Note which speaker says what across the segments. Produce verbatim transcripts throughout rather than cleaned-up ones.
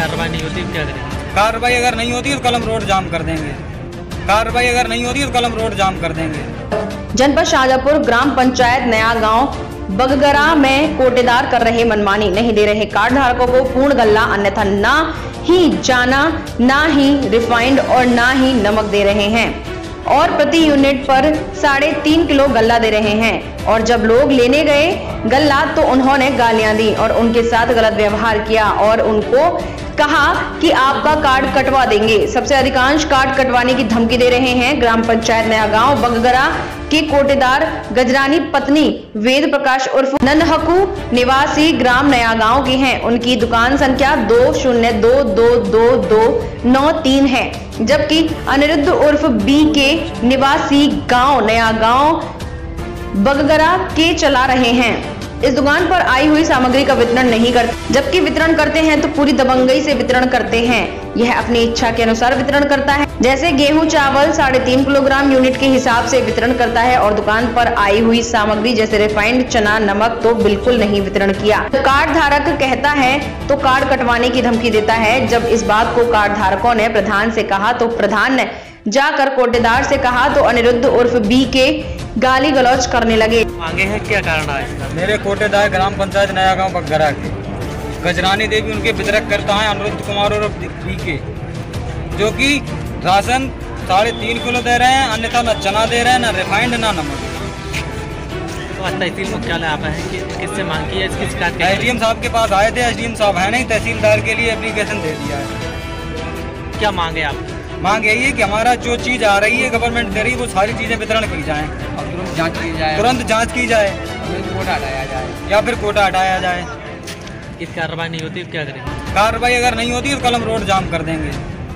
Speaker 1: कार्रवाई नहीं होती क्या करेंगे?
Speaker 2: कार्रवाई अगर नहीं होती तो कलम रोड जाम कर देंगे। कार्रवाई अगर नहीं होती तो कलम रोड जाम कर देंगे।
Speaker 3: जनपद शाहजहाँपुर ग्राम पंचायत नया गांव बगगरा में कोटेदार कर रहे मनमानी, नहीं दे रहे कार्ड धारकों को पूर्ण गल्ला, अन्यथा ना ही जाना ना ही रिफाइंड और ना ही नमक दे रहे हैं और प्रति यूनिट पर साढ़े तीन किलो गल्ला दे रहे हैं। और जब लोग लेने गए गल्ला तो उन्होंने गालियां दी और उनके साथ गलत व्यवहार किया और उनको कहा कि आपका कार्ड कटवा देंगे। सबसे अधिकांश कार्ड कटवाने की धमकी दे रहे हैं। ग्राम पंचायत नया गांव बगगरा के कोटेदार गजरानी पत्नी वेद प्रकाश उर्फ ननहकू निवासी ग्राम नया गांव की हैं। उनकी दुकान संख्या दो शून्य दो दो दो दो नौ तीन है, जबकि अनिरुद्ध उर्फ बी के निवासी गांव नया गांव बगगरा के चला रहे हैं। इस दुकान पर आई हुई सामग्री का वितरण नहीं करते, जबकि वितरण करते हैं तो पूरी दबंगई से वितरण करते हैं। यह अपनी इच्छा के अनुसार वितरण करता है, जैसे गेहूं चावल साढ़े तीन किलोग्राम यूनिट के हिसाब से वितरण करता है और दुकान पर आई हुई सामग्री जैसे रिफाइंड चना नमक तो बिल्कुल नहीं वितरण किया। तो कार्ड धारक कहता है तो कार्ड कटवाने की धमकी देता है। जब इस बात को कार्ड धारकों ने प्रधान से कहा तो प्रधान ने जाकर कोटेदार से कहा तो अनिरुद्ध उर्फ बी के गाली गलौज करने लगे।
Speaker 1: मांगे हैं, क्या कारण है इसका?
Speaker 2: मेरे कोटेदार ग्राम पंचायत नया गांव बगगरा के गजरानी देवी उनके वितरक करता है अनिरुद्ध कुमार और बी के, जो कि राशन साढ़े तीन किलो दे रहे हैं, अन्यथा न चना दे रहे हैं, न रिफाइंड ना नमक।
Speaker 1: तो आज तहसील मुख्यालय आप है कि किससे मांग की है, इसकी शिकायत?
Speaker 2: एस डी एम साहब के पास आए थे, एस डी एम साहब है नहीं, तहसीलदार के लिए एप्लीकेशन दे दिया है।
Speaker 1: क्या मांगे आप?
Speaker 2: मांग यही है कि हमारा जो चीज़ आ रही है गवर्नमेंट दे रही है वो सारी चीज़ें वितरण की जाएं,
Speaker 4: तुरंत जांच की जाए,
Speaker 2: तुरंत जांच की जाए,
Speaker 4: कोटा हटाया जाए
Speaker 2: या फिर कोटा हटाया जाए।
Speaker 1: इस कार्रवाई नहीं होती क्या करेंगे?
Speaker 2: कार्रवाई अगर नहीं होती तो कलम रोड जाम कर देंगे।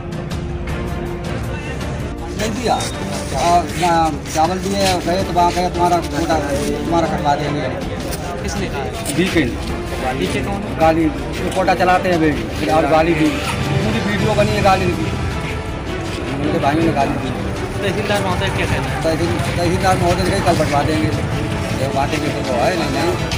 Speaker 4: नहीं दिया और चावल दिए गए तो वहाँ गए तुम्हारा कोटा तुम्हारा कटवा देंगे।
Speaker 1: किसने कहा?
Speaker 4: वीकेंड
Speaker 1: नीचे कौन?
Speaker 4: गाली कोटा चलाते हैं बेटी और गाली दी, पूरी वीडियो बनी है गाली की, उनके भाइयों ने गाली दी।
Speaker 1: तहसीलदार महोदय क्या कहना है?
Speaker 4: तहसीलदार महोदय ने कल बटवा देंगे, बातें तो है नहीं नहीं